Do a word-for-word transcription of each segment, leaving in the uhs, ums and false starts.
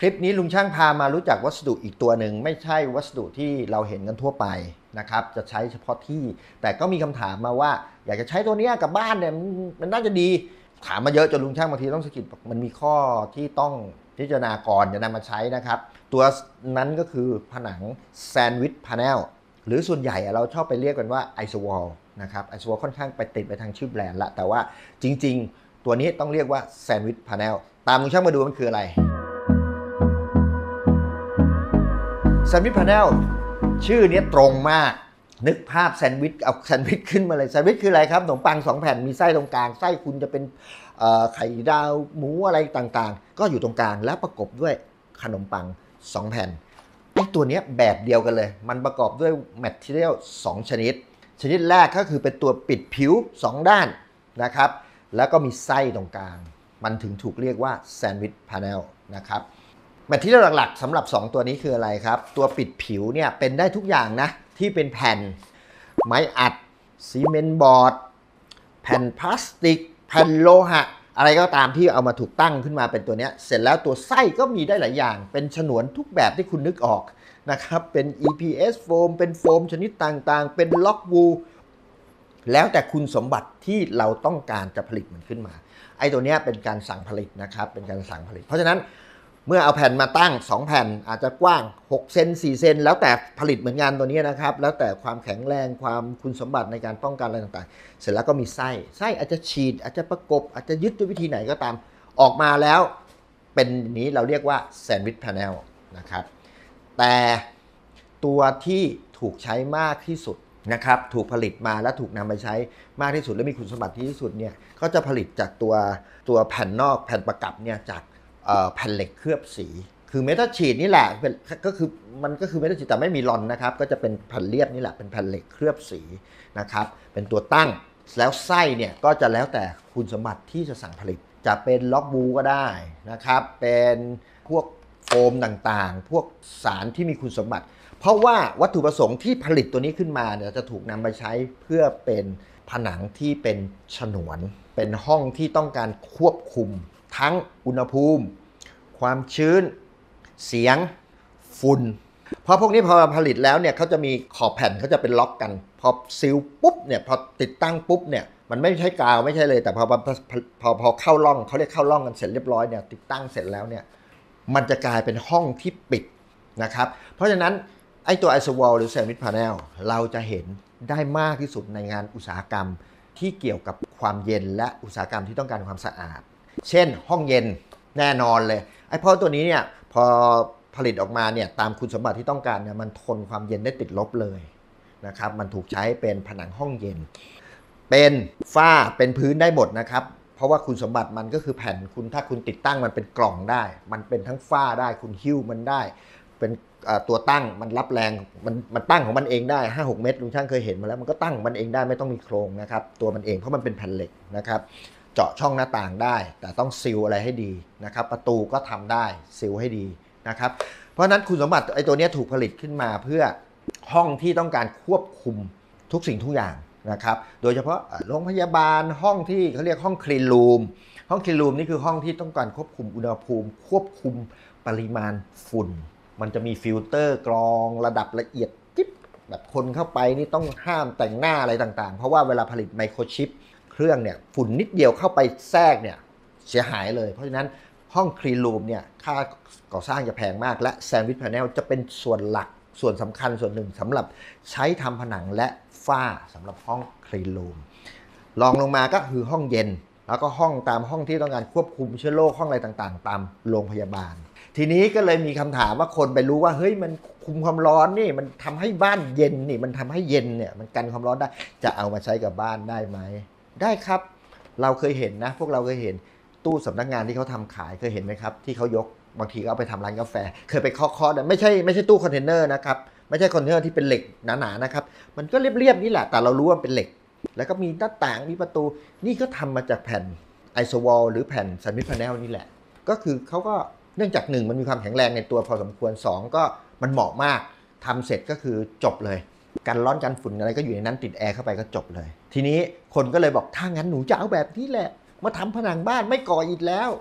ลิปนี้ลุงช่างพามารู้จักวัสดุอีกตัวหนึ่งไม่ใช่วัสดุที่เราเห็นกันทั่วไปนะครับจะใช้เฉพาะที่แต่ก็มีคำถามมาว่าอยากจะใช้ตัวนี้กับบ้านเนี่ยมันน่าจะดีถามมาเยอะจนลุงช่างบางทีต้องสะกิดบอกมันมีข้อที่ต้องพิจารณาก่อนจะนำมาใช้นะครับตัวนั้นก็คือผนังแซนด์วิชพาเนลหรือส่วนใหญ่เราชอบไปเรียกกันว่าไอโซวอลนะครับไอโซวอลค่อนข้างไปติดไปทางชื่อแบรนด์ละแต่ว่าจริงๆตัวนี้ต้องเรียกว่าแซนด์วิชพาเนลตามลุงช่างมาดูมันคืออะไรแซนด์วิชพาเนลชื่อนี้ตรงมากนึกภาพแซนด์วิชเอาแซนด์วิชขึ้นมาเลยแซนด์วิชคืออะไรครับขนมปังสองแผ่นมีไส้ตรงกลางไส้คุณจะเป็นไข่ดาวหมูอะไรต่างๆก็อยู่ตรงกลางแล้วประกบด้วยขนมปังสองแผ่นไอ้ตัวนี้แบบเดียวกันเลยมันประกอบด้วยแมททีเรียลสองชนิดชนิดแรกก็คือเป็นตัวปิดผิวสองด้านนะครับแล้วก็มีไส้ตรงกลางมันถึงถูกเรียกว่าแซนด์วิชพาเนลนะครับแมททีเรียลหลักๆสำหรับสองตัวนี้คืออะไรครับตัวปิดผิวเนี่ยเป็นได้ทุกอย่างนะที่เป็นแผ่นไม้อัดซีเมนต์บอร์ดแผ่นพลาสติกแผ่นโลหะอะไรก็ตามที่เอามาถูกตั้งขึ้นมาเป็นตัวนี้เสร็จแล้วตัวไส้ก็มีได้หลายอย่างเป็นฉนวนทุกแบบที่คุณนึกออกนะครับเป็น อี พี เอส โฟมเป็นโฟมชนิดต่างๆเป็นล็อกวูลแล้วแต่คุณสมบัติที่เราต้องการจะผลิตมันขึ้นมาไอ้ตัวนี้เป็นการสั่งผลิตนะครับเป็นการสั่งผลิตเพราะฉะนั้นเมื่อเอาแผ่นมาตั้งสองแผ่นอาจจะกว้างหกเซนสี่เซนแล้วแต่ผลิตเหมือนกันตัวนี้นะครับแล้วแต่ความแข็งแรงความคุณสมบัติในการป้องกันอะไรต่างๆเสร็จแล้วก็มีไส้ไส้อาจจะฉีดอาจจะประกบอาจจะยึดด้วยวิธีไหนก็ตามออกมาแล้วเป็นนี้เราเรียกว่าแซนด์วิชพาเนลนะครับแต่ตัวที่ถูกใช้มากที่สุดนะครับถูกผลิตมาและถูกนำไปใช้มากที่สุดและมีคุณสมบัติที่สุดเนี่ยก็จะผลิตจากตัวตัวแผ่นนอกแผ่นประกับเนี่ยจากแผ่นเหล็กเคลือบสีคือเมทัลชีทนี่แหละเป็นก็คือมันก็คือเมทัลชีทแต่ไม่มีลอนนะครับก็จะเป็นแผ่นเรียบนี่แหละเป็นแผ่นเหล็กเคลือบสีนะครับเป็นตัวตั้งแล้วไส้เนี่ยก็จะแล้วแต่คุณสมบัติที่จะสั่งผลิตจะเป็นล็อกบูก็ได้นะครับเป็นพวกโฟมต่างๆพวกสารที่มีคุณสมบัติเพราะว่าวัตถุประสงค์ที่ผลิตตัวนี้ขึ้นมาเนี่ยจะถูกนำไปใช้เพื่อเป็นผนังที่เป็นฉนวนเป็นห้องที่ต้องการควบคุมทั้งอุณหภูมิความชื้นเสียงฝุ่นเพราะพวกนี้พอผลิตแล้วเนี่ยเขาจะมีขอบแผ่นเขาจะเป็นล็อกกันพอซีลปุ๊บเนี่ยพอติดตั้งปุ๊บเนี่ยมันไม่ใช่กาวไม่ใช่เลยแต่พอพอพอเข้าร่องเขาเรียกเข้าร่องกันเสร็จเรียบร้อยเนี่ยติดตั้งเสร็จแล้วเนี่ยมันจะกลายเป็นห้องที่ปิดนะครับเพราะฉะนั้นไอ้ตัวไอโซวอลหรือแซนด์วิชพาเนลเราจะเห็นได้มากที่สุดในงานอุตสาหกรรมที่เกี่ยวกับความเย็นและอุตสาหกรรมที่ต้องการความสะอาดเช่นห้องเย็นแน่นอนเลยไอ้เพราะตัวนี้เนี่ยพอผลิตออกมาเนี่ยตามคุณสมบัติที่ต้องการเนี่ยมันทนความเย็นได้ติดลบเลยนะครับมันถูกใช้เป็นผนังห้องเย็นเป็นฝ้าเป็นพื้นได้หมดนะครับเพราะว่าคุณสมบัติมันก็คือแผ่นคุณถ้าคุณติดตั้งมันเป็นกล่องได้มันเป็นทั้งฝ้าได้คุณหิ้วมันได้เป็นตัวตั้งมันรับแรงมันมันตั้งของมันเองได้ ห้าหก เมตรลุงช่างเคยเห็นมาแล้วมันก็ตั้งมันเองได้ไม่ต้องมีโครงนะครับตัวมันเองเพราะมันเป็นแผ่นเหล็กนะครับเจาะช่องหน้าต่างได้แต่ต้องซีลอะไรให้ดีนะครับประตูก็ทำได้ซีลให้ดีนะครับเพราะนั้นคุณสมบัติไอ้ตัวนี้ถูกผลิตขึ้นมาเพื่อห้องที่ต้องการควบคุมทุกสิ่งทุกอย่างนะครับโดยเฉพาะโรงพยาบาลห้องที่เขาเรียกห้องคลีนรูมห้องคลีนรูมนี่คือห้องที่ต้องการควบคุมอุณหภูมิควบคุมปริมาณฝุ่นมันจะมีฟิลเตอร์กรองระดับละเอียดจิ๊บแบบคนเข้าไปนี่ต้องห้ามแต่งหน้าอะไรต่างๆเพราะว่าเวลาผลิตไมโครชิปเครื่องเนี่ยฝุ่นนิดเดียวเข้าไปแทรกเนี่ยเสียหายเลยเพราะฉะนั้นห้องคลีนรูมเนี่ยค่าก่อสร้างจะแพงมากและแซนด์วิชพาเนลจะเป็นส่วนหลักส่วนสำคัญส่วนหนึ่งสำหรับใช้ทำผนังและฝ้าสำหรับห้องคลีนรูมรองลงมาก็คือห้องเย็นแล้วก็ห้องตามห้องที่ต้องการควบคุมเชื้อโรคห้องอะไรต่างๆตามโรงพยาบาลทีนี้ก็เลยมีคำถามว่าคนไปรู้ว่าเฮ้ยมันคุมความร้อนนี่มันทำให้บ้านเย็นนี่มันทำให้เย็นเนี่ยมันกันความร้อนได้จะเอามาใช้กับบ้านได้ไหมได้ครับเราเคยเห็นนะพวกเราเคยเห็นตู้สำนักงานที่เขาทำขายเคยเห็นไหมครับที่เขายกบางทีก็เอาไปทำร้านกาแฟเคยไปเคาะๆไม่ใช่ไม่ใช่ตู้คอนเทนเนอร์นะครับไม่ใช่คอนเทนเนอร์ที่เป็นเหล็กหนาๆนะครับมันก็เรียบๆนี่แหละแต่เรารู้ว่าเป็นเหล็กแล้วก็มีหน้าต่างมีประตูนี่ก็ทำมาจากแผ่นไอโซวอลหรือแผ่นแซนด์วิชพาเนลนี่แหละก็คือเขาก็เนื่องจากหนึ่งมันมีความแข็งแรงในตัวพอสมควรสองก็มันเหมาะมากทำเสร็จก็คือจบเลยกันร้อนกันฝุ่นอะไรก็อยู่ในนั้นติดแอร์เข้าไปก็จบเลยทีนี้คนก็เลยบอกถ้างั้นหนูจะเอาแบบนี้แหละมาทำผนังบ้านไม่ก่ออิฐแล้ว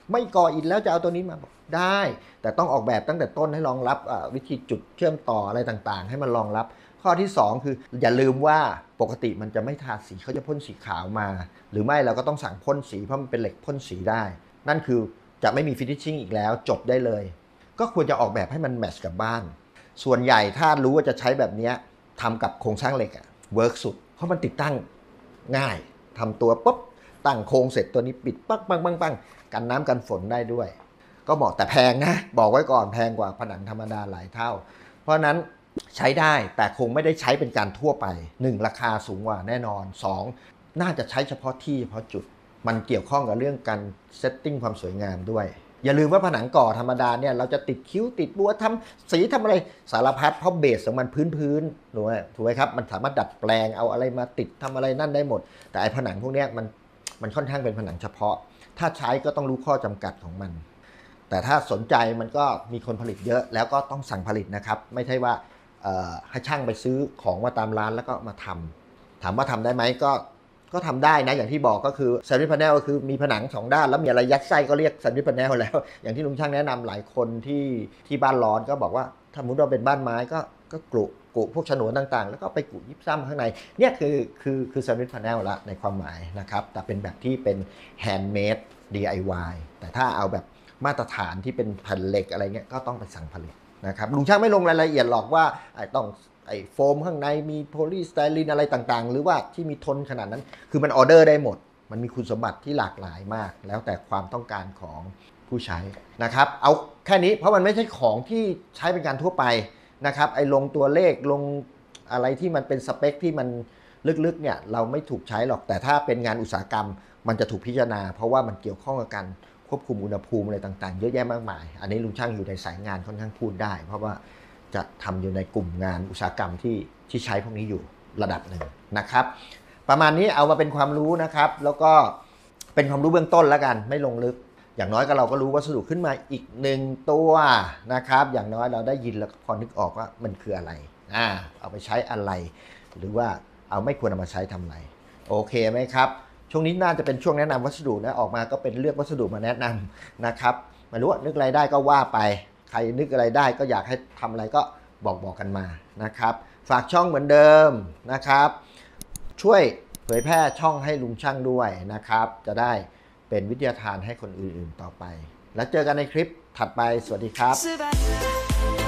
ไม่ก่ออิฐแล้วจะเอาตัวนี้มาได้ แต่ต้องออกแบบตั้งแต่ต้นให้รองรับวิธีจุดเชื่อมต่ออะไรต่างๆให้มันรองรับข้อที่สองคืออย่าลืมว่าปกติมันจะไม่ทาสีเขาจะพ่นสีขาวมา หรือไม่เราก็ต้องสั่งพ่นสีเพราะมันเป็นเหล็กพ่นสีได้นั่นคือจะไม่มีฟินิชชิ่งอีกแล้วจบได้เลยก็ควรจะออกแบบให้มันแมทช์กับบ้านส่วนใหญ่ถ้ารู้ว่าจะใช้แบบนี้ทำกับโครงสร้างเหล็กอะเวิร์กสุดเพราะมันติดตั้งง่ายทำตัวปุ๊บตั้งโครงเสร็จตัวนี้ปิดปังปังปังปังกันน้ำกันฝนได้ด้วยก็เหมาะแต่แพงนะบอกไว้ก่อนแพงกว่าผนังธรรมดาหลายเท่าเพราะนั้นใช้ได้แต่คงไม่ได้ใช้เป็นการทั่วไปหนึ่งราคาสูงกว่าแน่นอนสองน่าจะใช้เฉพาะที่เฉพาะจุดมันเกี่ยวข้องกับเรื่องการเซตติ้งความสวยงามด้วยอย่าลืมว่าผนังก่อธรรมดาเนี่ยเราจะติดคิ้วติดบัวทำสีทำอะไรสารพัดเพราะเบสของมันพื้นพื้นถูกไหมถูกไหมครับมันสามารถดัดแปลงเอาอะไรมาติดทำอะไรนั่นได้หมดแต่ไอ้ผนังพวกนี้มันมันค่อนข้างเป็นผนังเฉพาะถ้าใช้ก็ต้องรู้ข้อจำกัดของมันแต่ถ้าสนใจมันก็มีคนผลิตเยอะแล้วก็ต้องสั่งผลิตนะครับไม่ใช่ว่าให้ช่างไปซื้อของมาตามร้านแล้วก็มาทำถามว่าทำได้ไหมก็ก็ทำได้นะอย่างที่บอกก็คือแซนด์วิชพาเนลก็คือมีผนังสองด้านแล้วมีอะไรยัดไส้ก็เรียกแซนด์วิชพาเนลแล้วอย่างที่ลุงช่างแนะนำหลายคนที่ที่บ้านร้อนก็บอกว่าถ้าสมมติเราเป็นบ้านไม้ก็ก็กรุกรุพวกฉนวนต่างๆแล้วก็ไปกรุยิบซ้ำข้างในเนี่ยคือคือคือแซนด์วิชพาเนลละในความหมายนะครับแต่เป็นแบบที่เป็นแฮนด์เมด ดี ไอ วาย แต่ถ้าเอาแบบมาตรฐานที่เป็นแผ่นเหล็กอะไรเงี้ยก็ต้องไปสั่งผลิตนะครับลุงช่างไม่ลงรายละเอียดหรอกว่าต้องไอ้โฟมข้างในมีโพลีสไตรีนอะไรต่างๆหรือว่าที่มีทนขนาดนั้นคือมันออเดอร์ได้หมดมันมีคุณสมบัติที่หลากหลายมากแล้วแต่ความต้องการของผู้ใช้นะครับเอาแค่นี้เพราะมันไม่ใช่ของที่ใช้เป็นการทั่วไปนะครับไอ้ลงตัวเลขลงอะไรที่มันเป็นสเปคที่มันลึกๆเนี่ยเราไม่ถูกใช้หรอกแต่ถ้าเป็นงานอุตสาหกรรมมันจะถูกพิจารณาเพราะว่ามันเกี่ยวข้องกับการควบคุมอุณหภูมิอะไรต่างๆเยอะแยะมากมายอันนี้ลุงช่างอยู่ในสายงานค่อนข้างพูดได้เพราะว่าจะทำอยู่ในกลุ่มงานอุตสาหกรรมที่ที่ใช้พวกนี้อยู่ระดับหนึ่งนะครับประมาณนี้เอามาเป็นความรู้นะครับแล้วก็เป็นความรู้เบื้องต้นแล้วกันไม่ลงลึกอย่างน้อยก็เราก็รู้วัสดุขึ้นมาอีกหนึ่งตัวนะครับอย่างน้อยเราได้ยินแล้วพอนึกออกว่ามันคืออะไรอ่าเอาไปใช้อะไรหรือว่าเอาไม่ควรเอามาใช้ทำอะไรโอเคไหมครับช่วงนี้น่าจะเป็นช่วงแนะนำวัสดุนะออกมาก็เป็นเลือกวัสดุมาแนะนำนะครับไม่รู้ว่านึกอะไรได้ก็ว่าไปใครนึกอะไรได้ก็อยากให้ทำอะไรก็บอกบอกกันมานะครับฝากช่องเหมือนเดิมนะครับช่วยเผยแพร่ช่องให้ลุงช่างด้วยนะครับจะได้เป็นวิทยาทานให้คนอื่นๆต่อไปแล้วเจอกันในคลิปถัดไปสวัสดีครับ